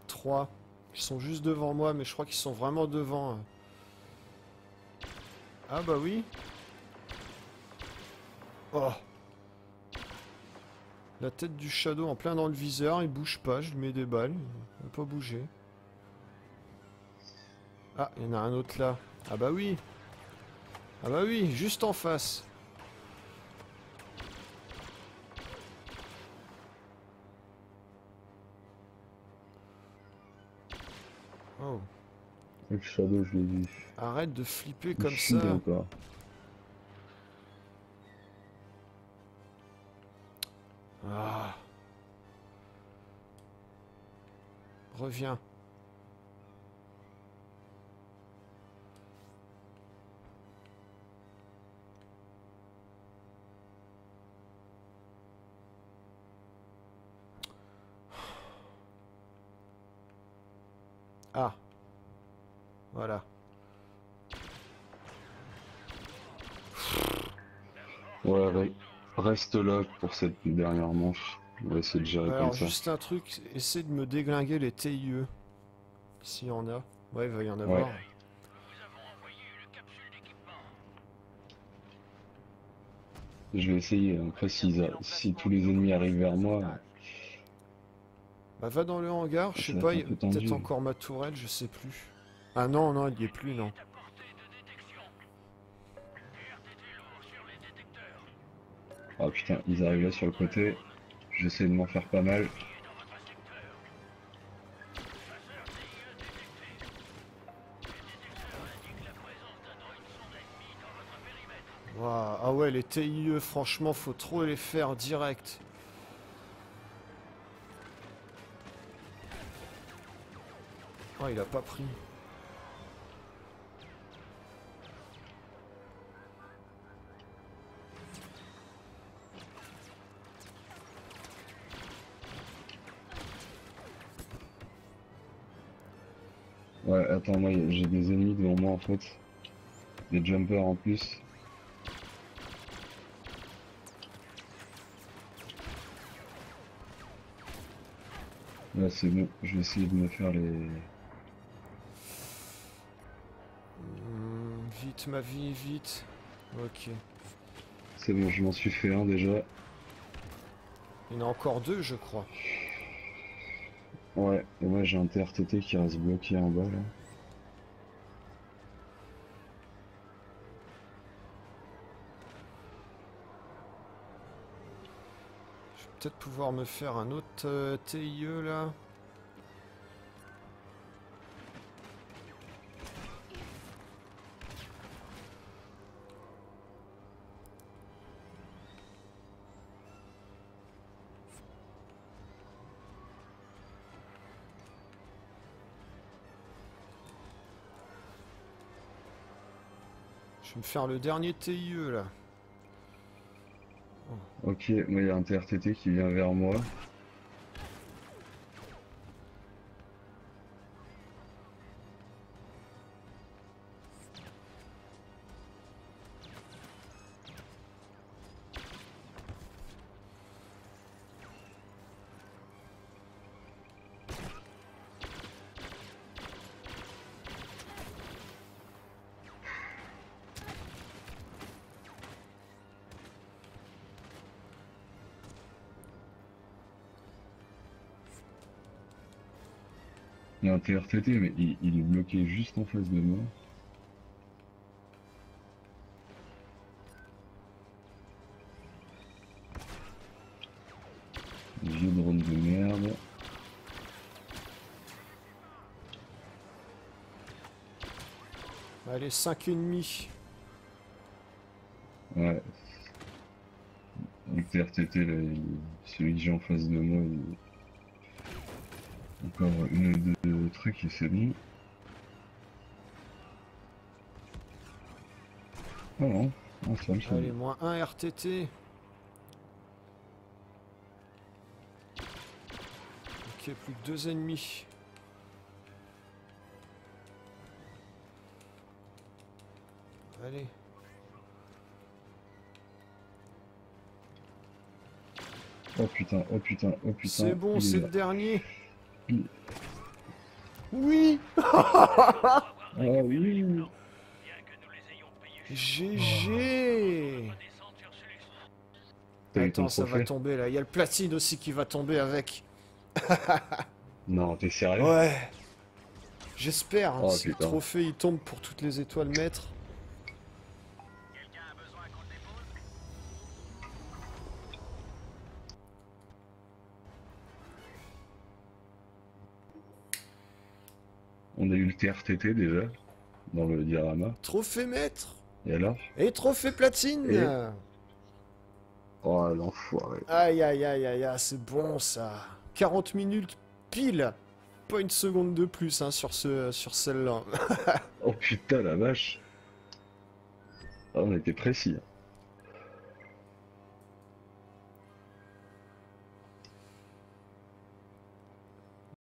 3. Ils sont juste devant moi, mais je crois qu'ils sont vraiment devant. Ah bah oui. Oh. La tête du Shadow en plein dans le viseur, il bouge pas, je lui mets des balles, il va pas bouger. Ah, il y en a un autre là. Ah bah oui. Ah bah oui, juste en face. Oh. Le Shadow, je l'ai vu. Arrête de flipper Il comme file ça. encore. Ah. Reviens. Ah. Voilà. Ouais, reste là pour cette dernière manche. On va essayer de gérer comme Alors ça. juste un truc, essaie de me déglinguer les TIE. S'il y en a. Ouais, il va y en Ouais. avoir. Je vais essayer. Après, si tous les ennemis arrivent vers moi, Bah va dans le hangar, je sais ça va pas, être il un y a peu peut-être tendu. encore ma tourelle, je sais plus. Ah non, non, il y est plus, non. Ah putain, ils arrivent là sur le côté. J'essaie de m'en faire pas mal. Waouh. Ah ouais, les TIE, franchement, faut trop les faire direct. Oh, il a pas pris. Ouais, attends, moi j'ai des ennemis devant moi en fait. Des jumpers en plus. Là c'est bon, je vais essayer de me faire les... Vite, ma vie, vite. Ok. C'est bon, je m'en suis fait un déjà. Il y en a encore deux, je crois. Ouais, et moi j'ai un TRTT qui reste bloqué en bas là. Je vais peut-être pouvoir me faire un autre TIE, là. Je vais me faire le dernier TIE, là. Ok, moi il y a un TRTT qui vient vers moi. Il y a un TRTT mais il est bloqué juste en face de moi. Vieux drone de merde. Allez, 5,5. Ouais, le TRTT là, celui que j'ai en face de moi, encore une ou deux trucs et c'est bon. Ah non, ah, ça me Allez, semble. moins 1 RTT. Ok, plus que 2 ennemis. Allez. Oh putain, oh putain, oh C'est putain, bon, il c'est est le là. dernier. Il- Oui. Ah oui. GG. T'as eu ton Attends, ça va trophée? tomber là. Il y a le platine aussi qui va tomber avec. Non, t'es sérieux? Ouais. J'espère, hein, Oh si le putain. trophée il tombe pour toutes les étoiles maîtres. On a eu le TRTT déjà, dans le diorama. Trophée maître. Et alors? Et trophée Et? platine. Oh l'enfoiré. Aïe aïe aïe aïe aïe, c'est bon ça. 40 minutes pile. Pas une seconde de plus hein, sur celle-là. Oh putain la vache. Ah, on était précis.